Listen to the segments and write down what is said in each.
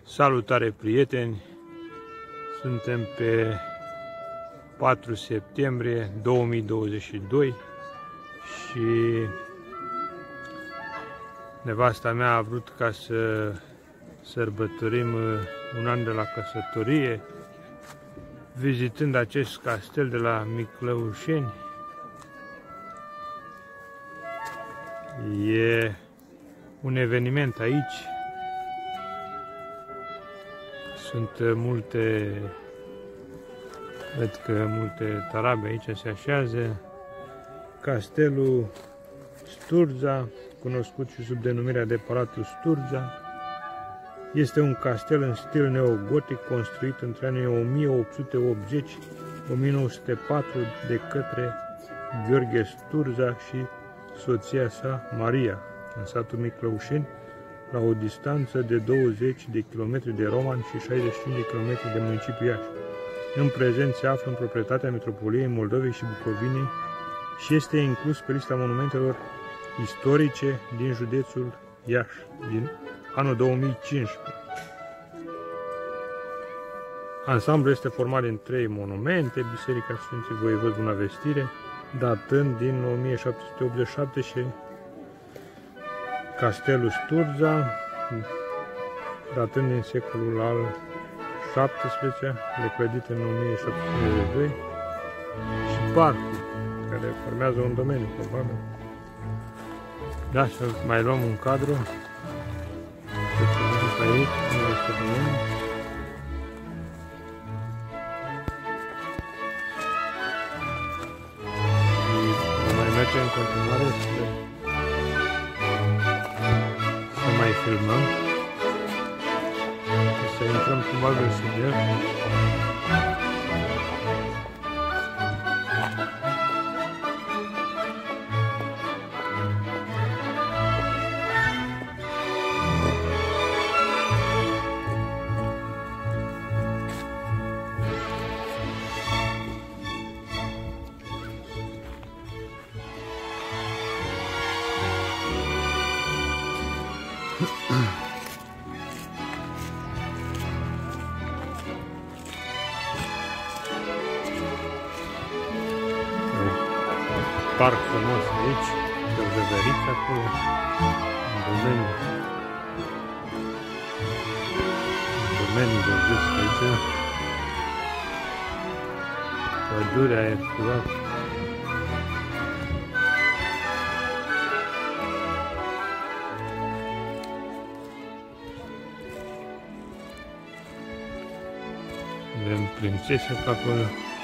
Salutare, prieteni! Suntem pe 4 septembrie 2022 și nevasta mea a vrut ca să sărbătorim un an de la căsătorie, vizitând acest castel de la Miclăușeni. E un eveniment aici. Sunt multe, văd că multe tarabe aici se așează. Castelul Sturza, cunoscut și sub denumirea de Palatul Sturza, este un castel în stil neogotic construit între anii 1880-1904 de către Gheorghe Sturza și soția sa Maria, în satul Miclăușeni, la o distanță de 20 de km de Roman și 65 de km de municipiul Iași. În prezent se află în proprietatea Metropoliei Moldovei și Bucovinei și este inclus pe lista monumentelor istorice din județul Iași din anul 2015. Ansamblul este format din 3 monumente: Biserica Sfânții Voievod Bunăvestire, datând din 1787, și Castelul Sturza, datând din secolul al XVII, reclădit în 1752, și parcul, care formează un domeniu, probabil. Da, să mai luăm un cadru. Aici, nu este domeniu. Și mai mergem în continuare să mai filmăm, să intrăm probabil sub el. Parc frumos aici, de veveriți acolo, un domeniu de vis aici, pădurea e curată. Avem prințese pe acolo.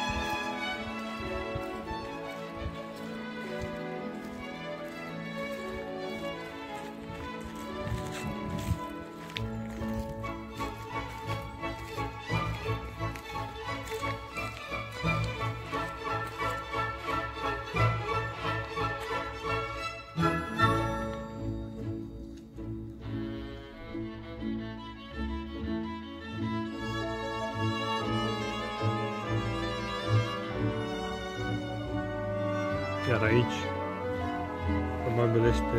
Chiar aici, probabil este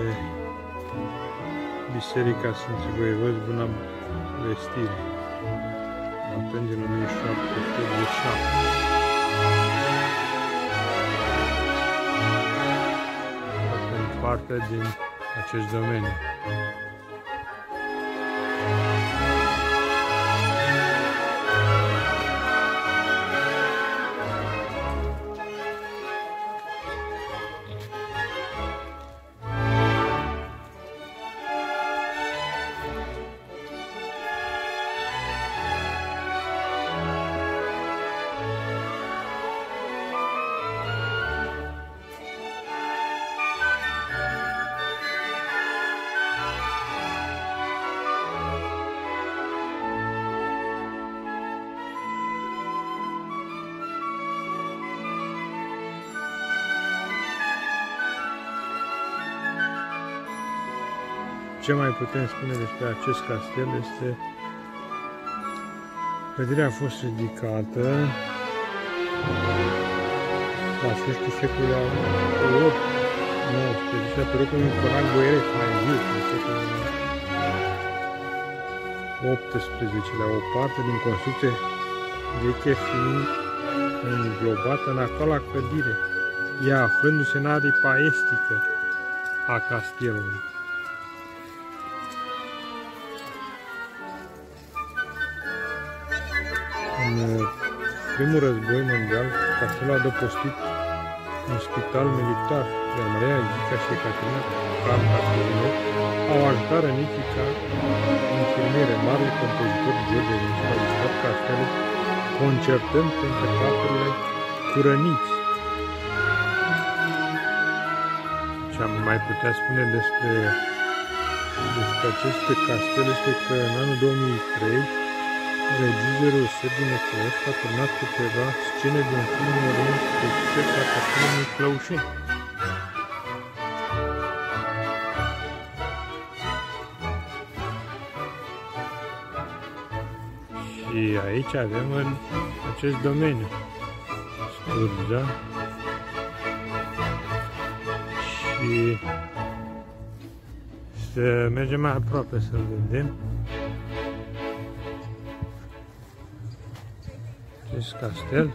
Biserica Sfânții Voievozi Bunăvestire, datând din 1787. Datând parte din acest domeniu. Ce mai putem spune despre acest castel este: clădirea a fost ridicată la sfârșitul secolului al 8-19, pe rupul unui conac boieresc mai viu în secolul XVIII-lea, o parte din construcție veche fiind înglobată în actuala clădire, ea aflându-se în aripa estică a castelului. În primul război mondial, castelul a adăpostit un spital militar, iar Maria Ghica și Ecaterina Castelului au ajutat rănicii ca infirmiere. Marele compozitor George Enescu a vizitat castelul concertând printre papurile cu răniți. Ce am mai putea spune despre acest castel este că în anul 2003 regizorul Sergiu Năculescu a turnat câteva scene din filmul român cu succes la castelul Miclăușeni. Și aici avem în acest domeniu Sturza și să mergem mai aproape să-l vedem. Acest castel.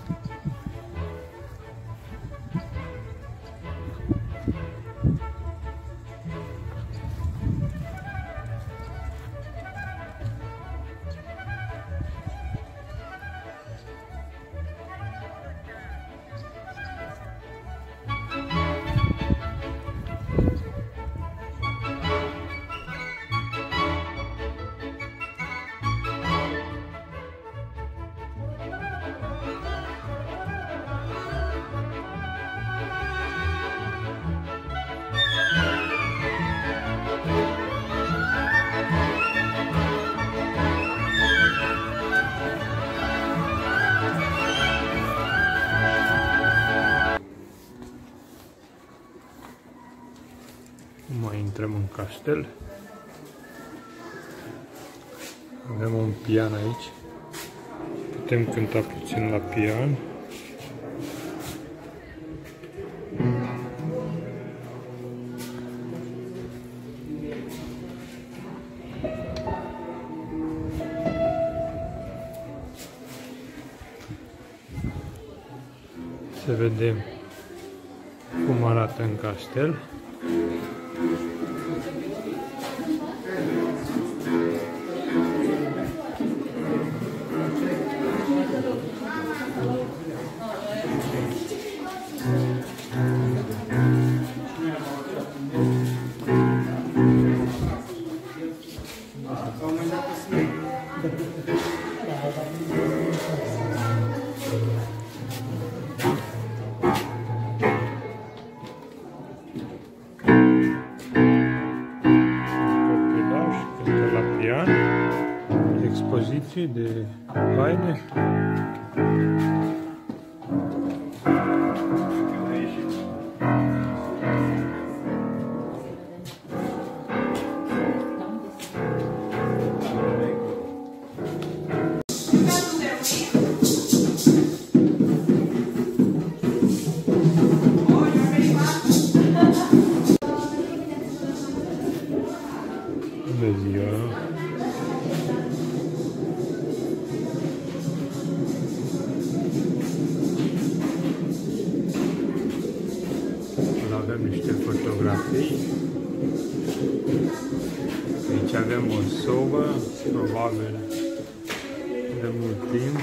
Mai intrăm în castel. Avem un pian aici. Putem cânta puțin la pian. Să vedem cum arată în castel. Expoziții de haine. Bună ziua! Avem niște fotografii. Aici avem o sobă, probabil de mult timp.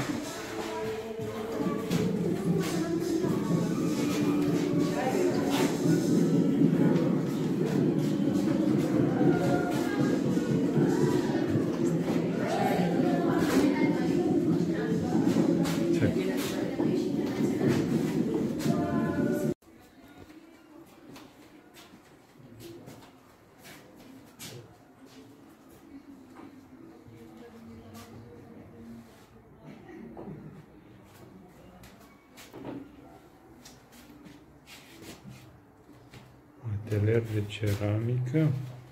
Atelier de ceramică.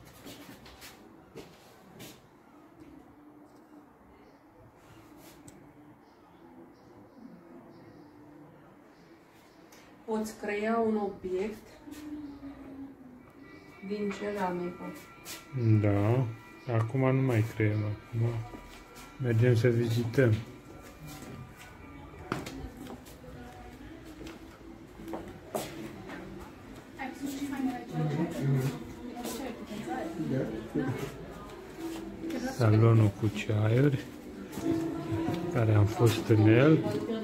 Poți crea un obiect din ceramică. Da. Acum nu mai creăm, acum mergem să vizităm. Salonul cu ceaiuri, care am fost în el.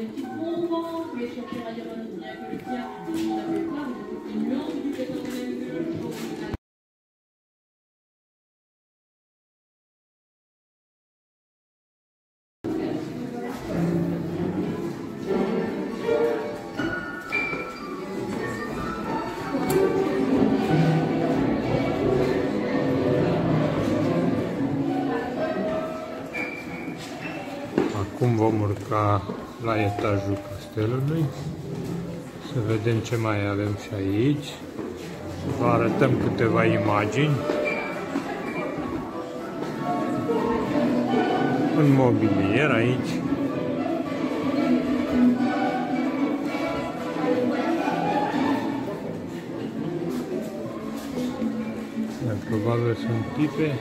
Acum vom urca la etajul castelului, să vedem ce mai avem și aici. Vă arătăm câteva imagini. Un mobilier aici. Probabil sunt tipe.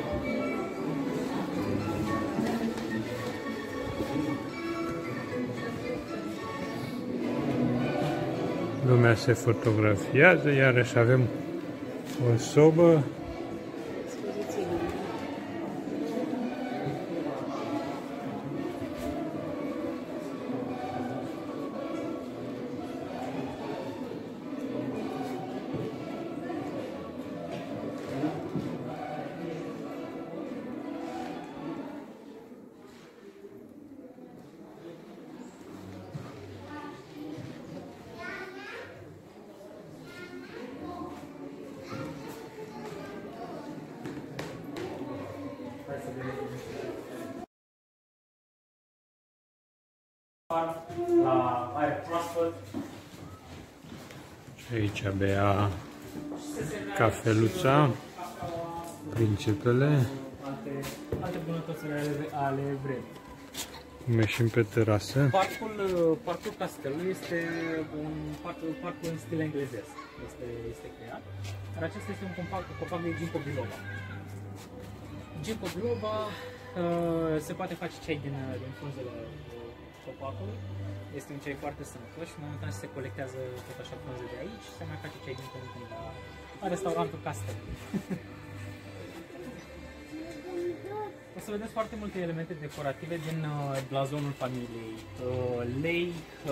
Lumea se fotografiază, iarăși avem o sobă. La aer proaspăt. Și aici bea cafeluța, principele. Alte bunătăți ale vremii. Ieșim pe terasă. Parcul castelului este un parc în stil englezesc. Este creat. Dar acesta este un copac de ginkgo biloba. Ginkgo biloba se poate face ceai din frunzele copacului. Este un ceai foarte sănătos și momentan se colectează tot așa frunze de aici și se mai face ceai din când în când la restaurantul castelului. O să vedeți foarte multe elemente decorative din blazonul familiei. Lei,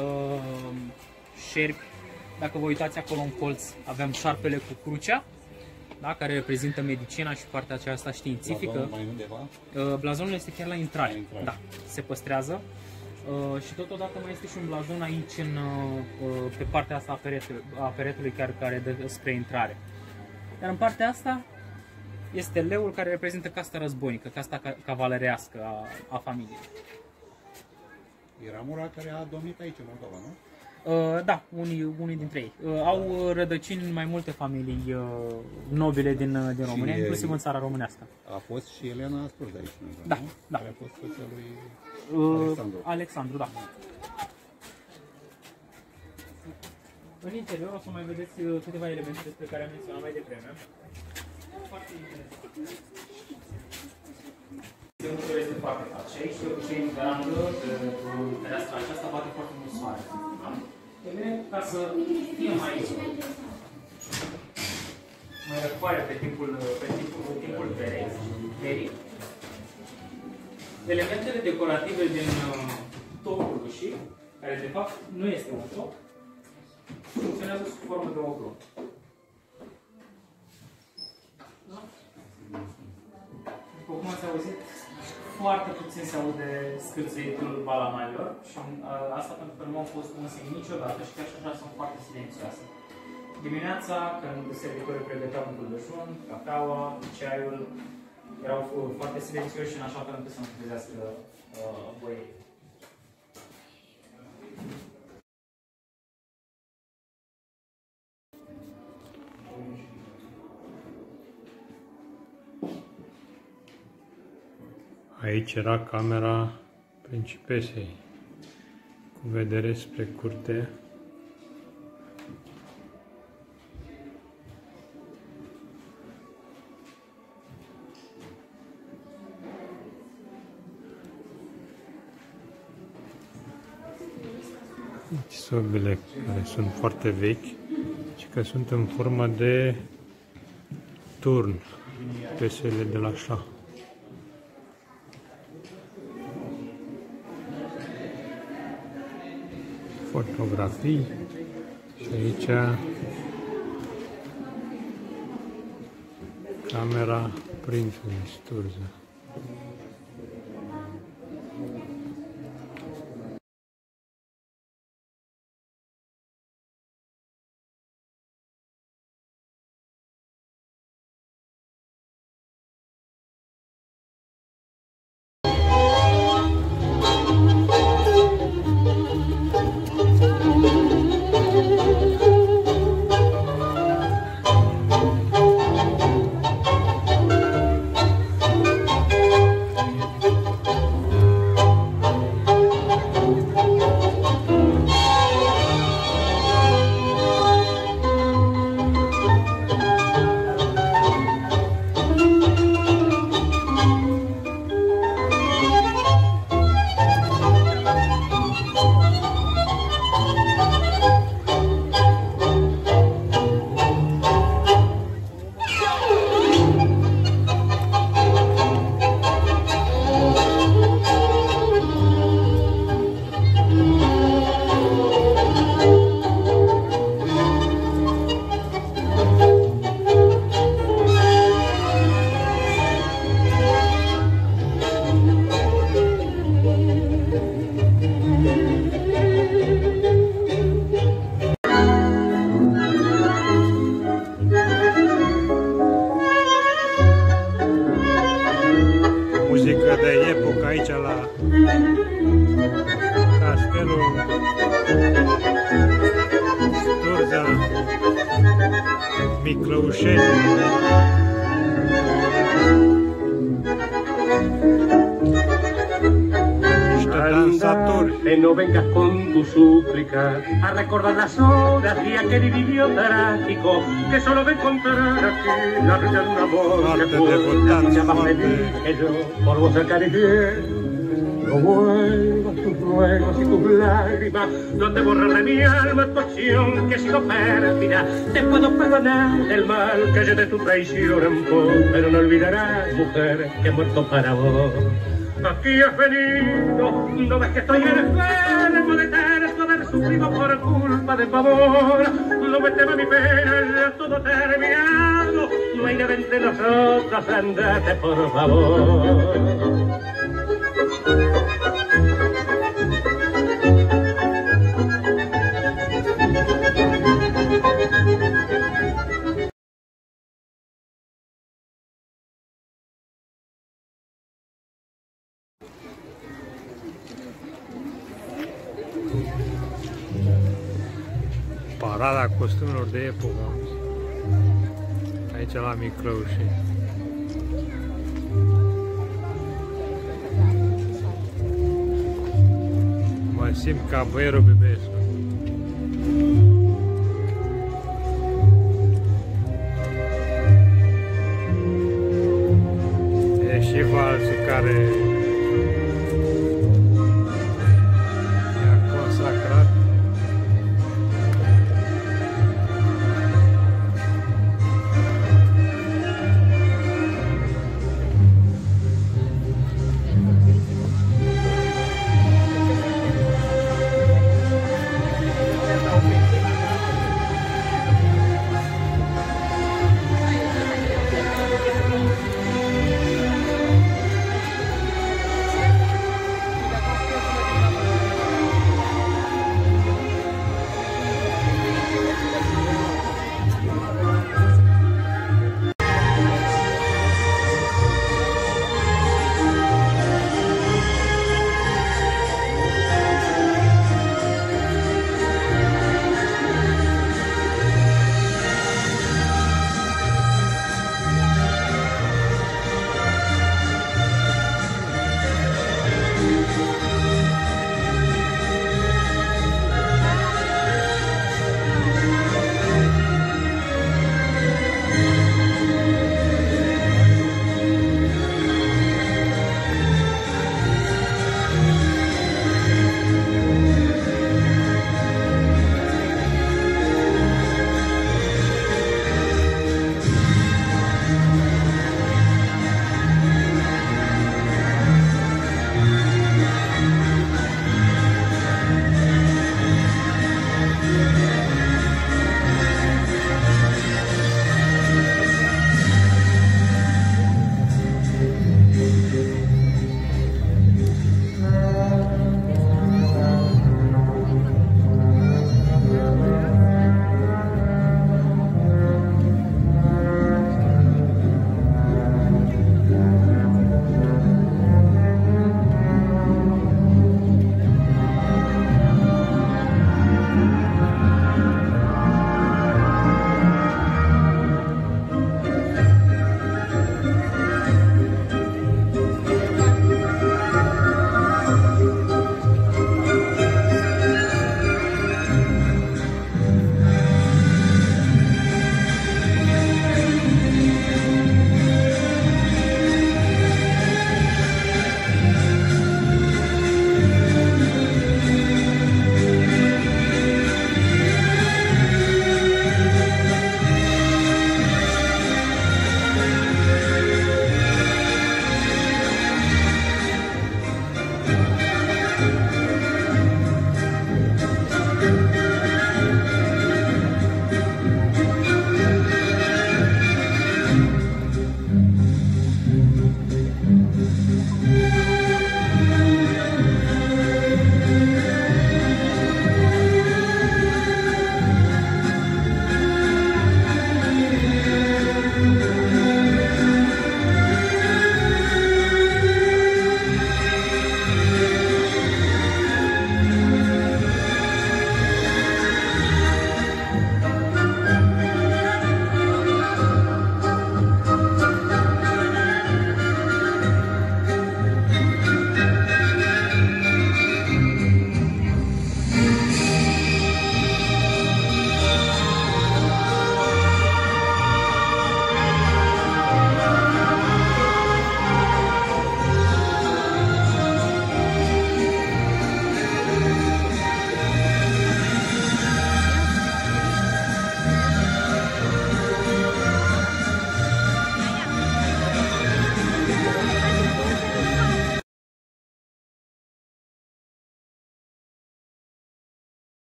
șerpi. Dacă vă uitați acolo în colț, avem șarpele cu crucea, da, care reprezintă medicina și partea aceasta științifică. Blazonul este chiar la intrare. Da, se păstrează. Și totodată mai este și un blazon aici pe partea asta a peretului care dă spre intrare. Iar în partea asta este leul care reprezintă casta războinică, casta cavalerească a familiei. Era mura care a domnit aici în Moldova, nu? Da, unii dintre ei. Au rădăcini în mai multe familii nobile din România, inclusiv în țara românească. A fost și Elena Sturz aici, da, nu? Da. Care a fost soția lui Alexandru, da. În interior o să mai vedeți câteva elemente despre care am menționat mai devreme. Foarte interesant. Interiorul este foarte fac și aici, de obicei, în verandă, pe fereastra aceasta, bate foarte mult soare. E bine, ca să fie mai răcoare pe timpul verii, elementele decorative din topul ușii, care de fapt nu este un top, funcționează sub formă de oglon. Da? După cum ați auzit, foarte puțin se aude scârțâitul balamalilor și asta pentru că nu au fost unse niciodată și chiar și așa sunt foarte silențioase. Dimineața, când servitorii pregăteau un dejun, cafeaua, ceaiul, erau foarte silențioși și în așa fel încât să nu trezească băieții. Aici era camera principesei, cu vedere spre curte. Sobele care sunt foarte vechi și că sunt în formă de turn, pesele de la șah. Fotografii și aici camera prințului Sturza. Muzică de epocă aici la castelul Sturza Miclăușeni. Que no vengas con tu súplica a recordar las horas de aquel idilio trágico que solo de encontrar aquí la risa de un amor que fue la niña más feliz que yo por vos acaricié. No vuelvas tus ruegos y tus lágrimas, no te borrar de mi alma tu acción que ha sido pérfida. Te puedo perdonar el mal que yo de tu traición en pos, pero no olvidarás, mujer, que he muerto para vos. Aquí has venido, no ves que estoy enfermo de tanto haber sufrido por culpa de favor. No me tema mi pena, ya todo terminado, no hay nada entre nosotros, andate por favor. Parada costumelor de epocă aici la Miclăușeni. Mă simt ca băierul Bibescu. E și valsul care